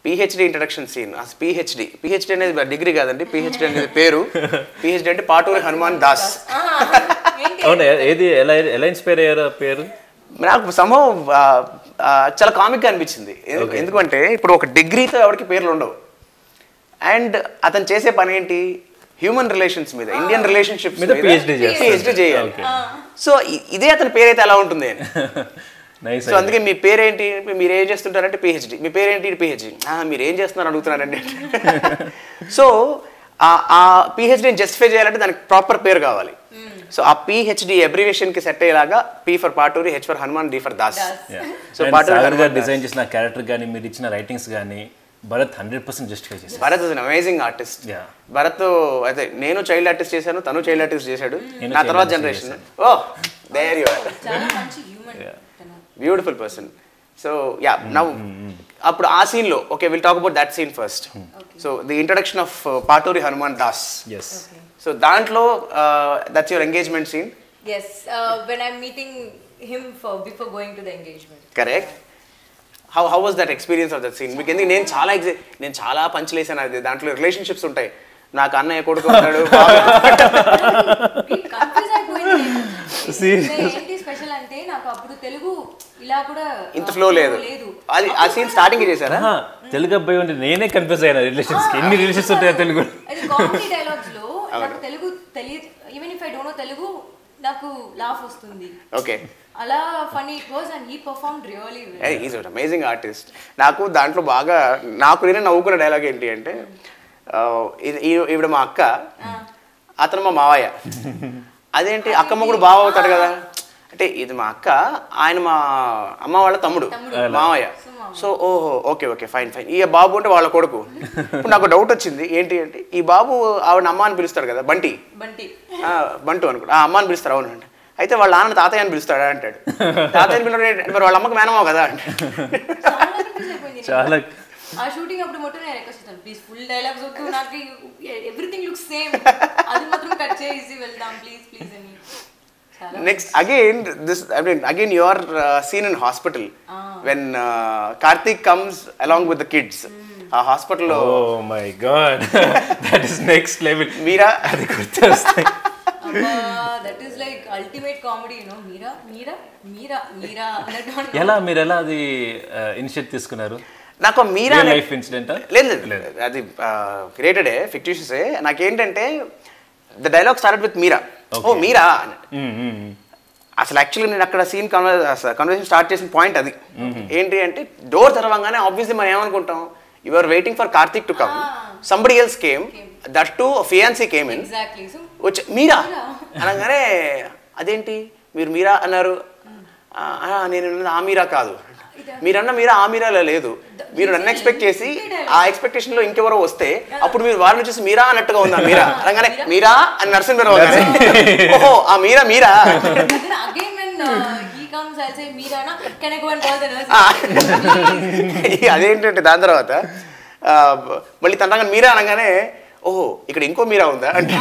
PhD introduction scene. PhD అనేది degree కాదండి, PhD అనేది పేరు. పిహెచ్డి అంటే పాటూరి హనుమాన్ దాస్. ఏది ఎలా ఇన్స్పైర్ అయ్యారు పేరు? నాకు సంభవం చాలా కామిక్గా అనిపించింది. ఎందుకంటే ఇప్పుడు ఒక డిగ్రీతో ఎవరికి పేర్లు ఉండవు. అండ్ అతను చేసే పని ఏంటి, హ్యూమన్ రిలేషన్స్ మీద, ఇండియన్ రిలేషన్షిప్స్ మీద పిహెచ్డి చేయాలి. సో ఇదే అతని పేరైతే ఎలా ఉంటుంది అని. సో అందుకే మీ పేరేంటి, మీరు ఏం చేస్తుంటారంటే పిహెచ్డి. మీ పేరేంటి, పిహెచ్డి. మీరు ఏం చేస్తున్నారు అడుగుతున్నారండి. సో ఆ పిహెచ్డిని జస్టిఫై చేయాలంటే దానికి ప్రాపర్ పేరు కావాలి. సో ఆ పిహెచ్డి అబ్రివేషన్కి సెట్ అయ్యేలాగా P for Paturi, H for Hanuman, D for Das. So Paturi గారు డిజైన్ చేసిన క్యారెక్టర్ కానీ మీరు ఇచ్చిన రైటింగ్స్ కానీ భరత్ 100% జస్టిఫై చేశారు. Bharat is an amazing artist. Bharat అయితే నేను చైల్డ్ ఆర్టిస్ట్ చేశాను, తను చైల్డ్ ఆర్టిస్ట్ చేశాడు. నా తర్వాత generation. Oh there you are, beautiful person. So yeah, now అప్పుడు ఆ సీన్ లో okay, will talk about that scene first. So the introduction of Paturi Hanuman Das. So దాంట్లో that's your engagement scene. Yes, when I'm meeting him before going to the engagement. Correct. How was that experience of that scene? మీకు ఎందుకు నేను చాలా పంచులేసాను. అది దాంట్లో relationships ఉంటాయి. నాకు అన్నయ్య కొడుకు ఉంటాడు. ఏంటి స్పెషల్ అంటే నాకు అప్పుడు తెలుగు ఇలా కూడా ఇంత ఫ్లో లేదు. అది ఆ సీన్ స్టార్టింగ్ చేశారా? తెలుగు అబ్బాయి అంటే నేనే కన్ఫ్యూజ్ అయ్యాను. రిలేషన్స్ కి ఎన్ని రిలేషన్స్ ఉంటాయో తెలుగు. అది కామెడీ డైలాగ్స్ లో నాకు తెలుగు తెలియదు. Even if I don't know Telugu నాకు లాఫ్ వస్తుంది. ఓకే, అలా funny it was and he performed really well. He is an amazing artist. నాకు దాంట్లో బాగా నేనే నవ్వుకున్న డైలాగ్ ఏంటి అంటే, ఈవిడ మా అక్క, అతను మా మావయ్య. అదేంటి అక్కమ్మ కూడా బావ అవుతాడు కదా అంటే, ఇది మా అక్క, ఆయన మా అమ్మ వాళ్ళ తమ్ముడు మావయ్య. సో ఓహో ఓకే ఫైన్. ఈ బాబు అంటే వాళ్ళ కొడుకు. ఇప్పుడు నాకు డౌట్ వచ్చింది ఏంటి అంటే, ఈ బాబు ఆవిడ అమ్మ అని పిలుస్తాడు కదా, బంటు అనుకో, ఆ అమ్మ అని పిలుస్తారు. అవును అంటే, అయితే వాళ్ళ నాన్న తాతయ్య అని పిలుస్తాడా అంటాడు. తాతయ్య పిలుస్తాడు, మరి వాళ్ళ అమ్మకి మేనమావ కదా అంటే. చాలా ఆ షూటింగ్ అప్పుడు మొత్తం నేను రిక్వెస్ట్ చేస్తాను, ప్లీజ్ ఫుల్ డైలాగ్స్ వద్దు, నాకు ఎవ్రీథింగ్ లుక్స్ సేమ్, అది మాత్రం కట్ చేసి వెళ్దాం ప్లీజ్ అని. Next again your scene in hospital when Karthik comes along with the kids. Hospital lo, oh my god, that is next level. Meera, adi gurtostund. That is like ultimate comedy, you know. Meera ఎలా మీరు ఎలా అది initiate తీసుకున్నారు? నాకు మీరా life incident లేదు, అది created fictitious. నాకేంటంటే the dialogue started with Meera. Oh Meera అసలు యాక్చువల్లీ నేను అక్కడ సీన్ కన్వర్సేషన్ స్టార్ట్ చేసిన పాయింట్ అది. ఏంటి అంటే, డోర్ తెరవంగానే ఆబ్వియస్లీ మనం ఏమనుకుంటాం, you are waiting for Karthik to come, somebody else came, that too fiancee came in, వచ్చి మీరా అనగానే అదేంటి మీరు మీరా అన్నారు, నేను ఆ మీరా కాదు, మీరన్న మీరా ఆ మీరాలో లేదు, మీరు నన్ను ఎక్స్పెక్ట్ చేసి ఆ ఎక్స్పెక్టేషన్ లో ఇంకెవరో వస్తే అప్పుడు మీరు వాళ్ళని చూసి మీరా అన్నట్టుగా ఉందా, మీరా అనగానే మీరా అని నరసింహరావు ఓహో ఆ మీరా అదేంటంటే దాని తర్వాత మళ్ళీ తనగా మీరా అనగానే ఓహో ఇక్కడ ఇంకో మీరా ఉందా అంటే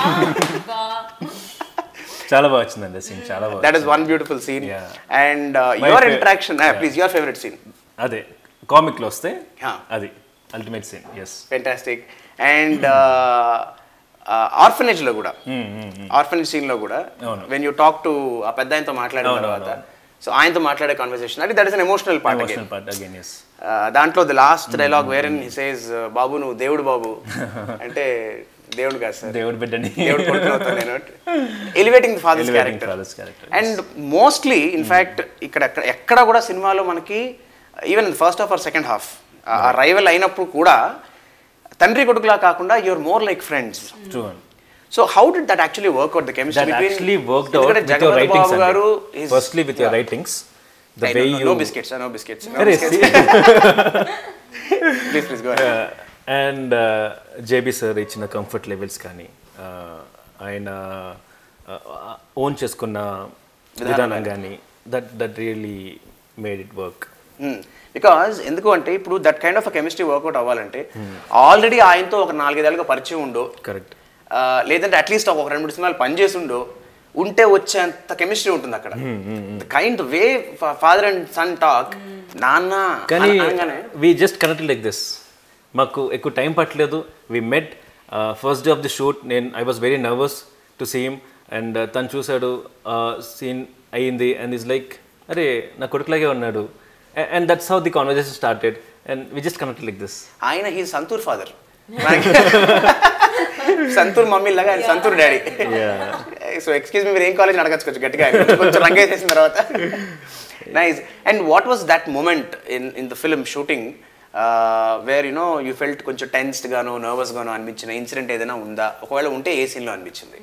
చాలా బాగా వచ్చిందండి సీన్, చాలా బాగా. That is one beautiful scene. And your interaction, please your favourite scene. అదే కామిక్ లో వస్తే అది ultimate scene. yes, fantastic. And orphanage లో కూడా, ఆర్ఫనేజ్ సీన్ లో కూడా వెన్ యూ టాక్ టు ఆ పెద్ద ఆయనతో మాట్లాడిన తర్వాత, సో ఆయనతో మాట్లాడే కాన్వర్సేషన్ అది, that is an emotional part again. దాంట్లో the last dialogue wherein he says, బాబు నువ్వు దేవుడు బాబు అంటే, దేవుడు కాదు సార్, దేవుడు బిడ్డని, దేవుడు కొడుకునవుతాను నేను, elevating the father's character. And mostly in fact ఇక్కడ ఎక్కడ కూడా సినిమాలో మనకి even first half or second half ఆ రైవల్ అయినప్పుడు కూడా తండ్రి కొడుకులా కాకుండా you're more like friends. So how did that actually work out the chemistry between Jagapathi Babu garu? Firstly with your writings, the way you know biscuits please go ahead. And JB sir ఇచ్చిన comfort levels కానీ, ఆయన own చేసుకున్న విధానం కానీ, that really made it work. Because ఎందుకు అంటే, ఇప్పుడు that kind of chemistry work out అవ్వాలంటే ఆల్రెడీ ఆయనతో ఒక 4-5 ఏళ్ళుగా పరిచయం ఉండో, కరెక్ట్, లేదంటే అట్లీస్ట్ ఒక 2-3 సినిమాలు పనిచేసి ఉండో ఉంటే వచ్చేంత కెమిస్ట్రీ ఉంటుంది అక్కడ. Kind way father and son talk, నాన్న కానీ we just connected like this. మాకు ఎక్కువ టైం పట్టలేదు. We met first day of the shoot. I was very nervous to see him and తను చూశాడు, సీన్ అయ్యింది అండ్ ఈజ్ లైక్ అరే నా కొడుకులాగే ఉన్నాడు. And that's how the conversation started and we just connected like this. ఆయన he Santoor father, Santoor mummy లాగా ఆయన Santoor daddy. So excuse me, మీరు ఏం కాలేజ్ అడగచ్చు గట్టిగా కొంచెం రంగేసేసిన తర్వాత. Nice. And what was that moment in the film shooting where you felt కొంచెం టెన్స్డ్ గాను నర్వస్ గాను అనిపించిన ఇన్సిడెంట్ ఏదైనా ఉందా? ఒకవేళ ఉంటే ఏ సీన్లో అనిపించింది?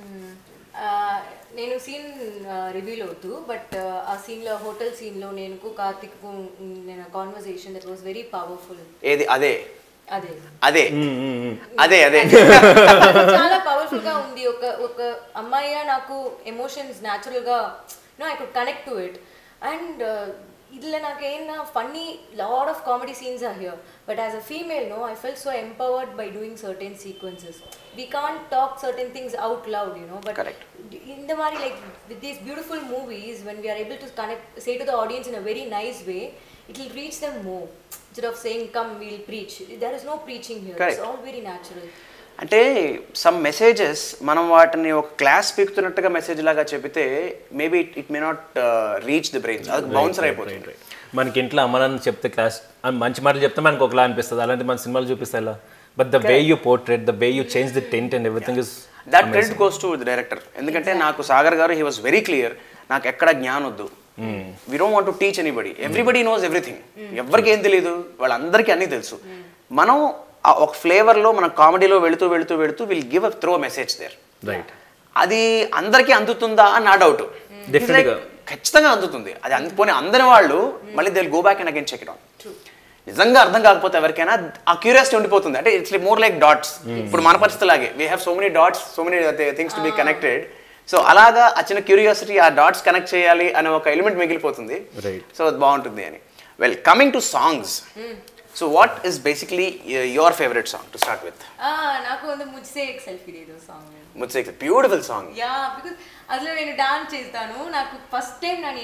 నేను సీన్ రివీల్ అవుతూ, బట్ ఆ సీన్లో హోటల్ సీన్లో నేను కార్తిక్ నేను conversation that was very powerful. ఏది? అదే అదే అదే అదే అదే చాలా పవర్ఫుల్ గా ఉంది. ఒక అమ్మాయిగా నాకు ఎమోషన్స్ న్యాచురల్ గా I could connect to it. And ఇట్లా నాకేనా funny lot of comedy scenes are here, but as a female I fell so empowered by doing certain sequences. We can't talk certain things out loud, but correct. In the mari, like with these beautiful movies, when we are able to connect, say to the audience in a very nice way, it will reach them more instead of saying come we'll preach. There is no preaching here. Correct. It's all very natural. అంటే some messages మనం వాటిని ఒక class పీకుతున్నట్టుగా message లాగా చెబితే maybe it may not reach the brains, అది bouncer అయిపోతుంది. మనకి ఇంట్లో అమ్మని చెప్తే క్లాస్ మంచి మాటలు చెప్తే మనకు ఒకలా అనిపిస్తుంది, అలాంటి మన సినిమాలు చూపిస్తాయి ఇలా. But the way you portrait, the way you change the tint and everything is that credit goes to the director. ఎందుకంటే నాకు సాగర్ గారు he was very clear, నాకు ఎక్కడ జ్ఞానం వద్దు, we don't want to teach anybody, everybody knows everything, ఎవరికి ఏం తెలియదు, వాళ్ళందరికీ అన్నీ తెలుసు. మనం ఒక ఫ్లేవర్లో మన కామెడీలో వెళుతూ వెళుతూ వెళుతూ will give a throw message there. Right. అది అందరికీ అందుతుందా అని నా డౌట్. ఖచ్చితంగా అందుతుంది. అది పోనీ అందని వాళ్ళు మళ్ళీ they will go back and again check it on. నిజంగా అర్థం కాకపోతే ఎవరికైనా ఆ క్యూరియాసిటీ ఉండిపోతుంది. అంటే ఇట్స్ మోర్ లైక్ డాట్స్. ఇప్పుడు మన పరిస్థితిలాగే we have so many dots, so many things to be connected. So అలాగా ఆ చిన్న క్యూరియాసిటీ, ఆ డాట్స్ కనెక్ట్ చేయాలి అనే ఒక ఎలిమెంట్ మిగిలిపోతుంది. సో అది బాగుంటుంది అని. Well, coming to songs, so what is basically your favourite song to start with? నాకు ಒಂದು Mujhse Ek selfie De Do song. Mujhse Ek beautiful song. Yeah, because అందులో నేను డాన్స్ చేస్తాను. నాకు ఫస్ట్ టైం నేను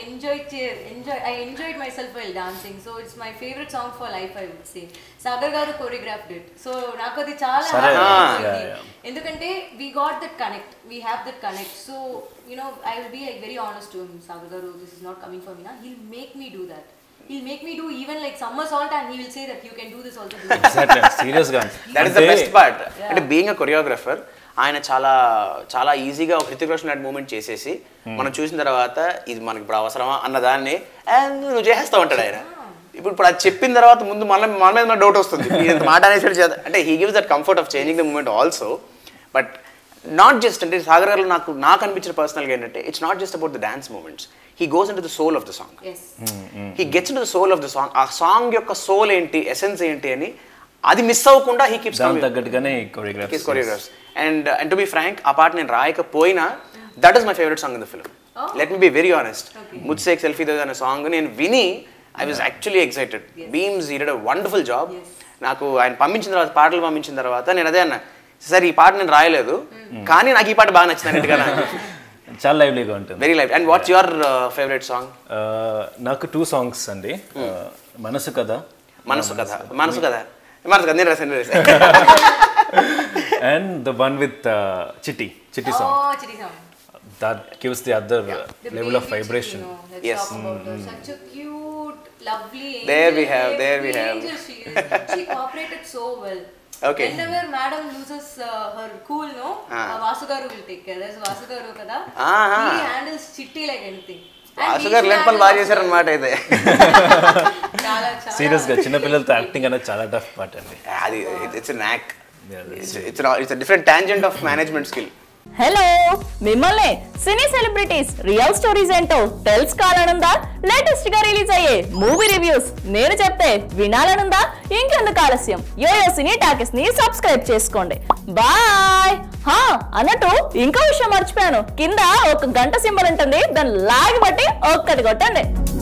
I enjoyed myself while dancing. So it's my favourite song for life I would say. Sagar garu choreographed it. So నాకు అది చాలా ఎందుకంటే we got that connect, we have that connect. So I will be like very honest to him, Sagar garu this is not coming for me నా, he'll make me do that. He'll make me do even like somersault and he will say that you can do this also. Exactly. Serious గా. That is the best part. అంటే being a choreographer, ఆయన చాలా చాలా ఈజీగా ఒక హృతిక్ రోషన్ లాంటి moment చేసేసి మనం చూసిన తర్వాత ఇది మనకి ఇప్పుడు అవసరమా అన్నదాన్ని నువ్వు చేసేస్తూ ఉంటాడు ఆయన. ఇప్పుడు అది చెప్పిన తర్వాత ముందు మన మీద డౌట్ వస్తుంది, ఇంత మాట అనేసి చేద్దాం అంటే he gives that comfort of changing the moment also. But not just అంటే సాగర్ గారు నాకు అనిపించిన పర్సనల్గా ఏంటంటే it's not just about the dance moments, he goes into the soul of the song. Yes. He gets into the soul of the song. ఆ song యొక్క soul ఏంటి, essence ఏంటి అని అది మిస్ అవ్వకుండా he keeps coming. తగ్గట్టుగానే choreographs. And to be frank, ఆ పాట నేను రాయకపోయినా that is my favorite song in the film. Let me be very honest. Mujhse Ek selfie De అనే సాంగ్ నేను విని I was actually excited. Beams, he did a wonderful job. నాకు ఆయన పాటలు పంపించిన తర్వాత నేను అదే అన్నా, సరే ఈ పాట నేను రాయలేదు కానీ నాకు ఈ పాట బాగా నచ్చింది అన్నట్టుగా. చాలా లైవ్లీగా ఉంటుంది. Very live. And what's your favourite song? నాకు 2 songs అండి. మనసు కథ నేను రాసాను. And the one with Chitti song. That gives the other level of vibration. Yes. Such a cute, lovely angel. There we have. Angel she cooperated so well. Okay. Whenever madam loses her cool, Vasu garu will take care. There's Vasu garu kada. He handles Chitti like anything. Vasu garu lent pal baga chesaru annamata ide. Serious ga chinna pillalato acting anna chaala tough part andi. Adi it's a knack. It's a different tangent of management skill. Hello, మిమ్మల్ని cine celebrities real stories ఏంటో తెలుసుకోవాలనుందా? Latest గా release అయ్యే movie reviews నేను చెప్తే వినాలనుందా? ఇంకెందుకు ఆలస్యం, యోయో సినీ టాకీస్ ని సబ్స్క్రైబ్ చేసుకోండి. బాయ్. అన్నట్టు ఇంకో విషయం మర్చిపోయాను, కింద ఒక గంట సింబల్ ఉంటుంది, దాన్ని లాగి బట్టి ఒక్కటి కొట్టండి.